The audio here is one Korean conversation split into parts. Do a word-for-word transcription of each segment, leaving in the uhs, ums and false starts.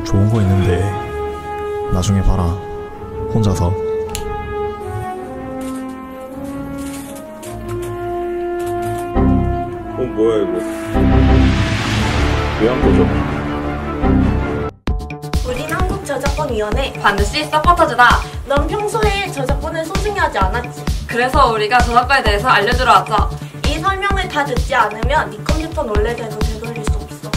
좋은 거 있는데 나중에 봐라. 혼자서. 어 뭐야 이거? 왜 한 거죠? 우린 한국저작권위원회. 반드시 서포터즈다. 넌 평소에 저작권을 소중히 하지 않았지? 그래서 우리가 저작권에 대해서 알려주러 왔죠. 이 설명을 다 듣지 않으면 네 컴퓨터는 원래대로 되돌릴 수 없어.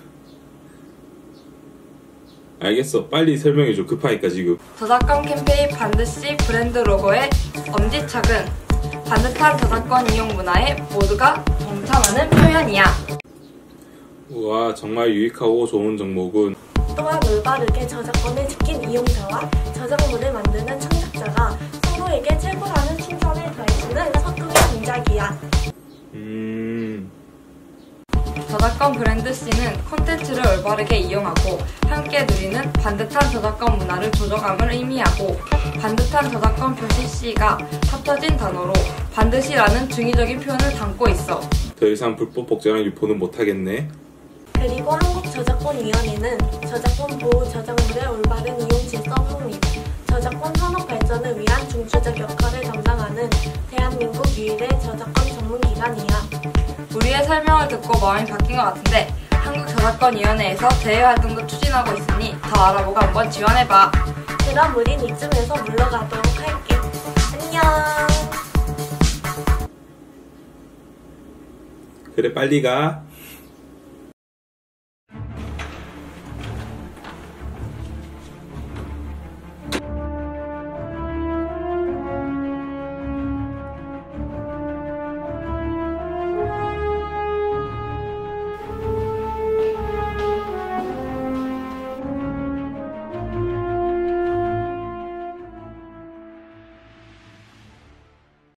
알겠어. 빨리 설명해줘. 급하니까 지금. 저작권 캠페인 반드시 브랜드 로고의 엄지척은 반듯한 저작권 이용 문화에 모두가 동참하는 표현이야. 우와, 정말 유익하고 좋은 정보군. 또한 올바르게 저작권을 지킨 이용자와 저작물을 만드는 창작자가 서로에게 최고라는 칭찬을 더해주는 서투른 동작이야. 음... 저작권 브랜드 C는 콘텐츠를 올바르게 이용하고 함께 누리는 반듯한 저작권 문화를 조져감을 의미하고, 반듯한 저작권 표시 C가 합쳐진 단어로 반드시라는 중의적인 표현을 담고 있어. 더 이상 불법 복제랑 유포는 못하겠네. 그리고 한국저작권위원회는 저작권 보호 저작물의 올바른 이용 질서 확립, 저작권 산업 발전을 위한 중추적 역할을 담당하는 대한민국 유일의 저작권 전문기관이야. 우리의 설명을 듣고 마음이 바뀐 것 같은데 한국저작권위원회에서 대외활동도 추진하고 있으니 더 알아보고 한번 지원해봐. 그럼 우린 이쯤에서 물러가도록 할게. 안녕. 그래, 빨리 가.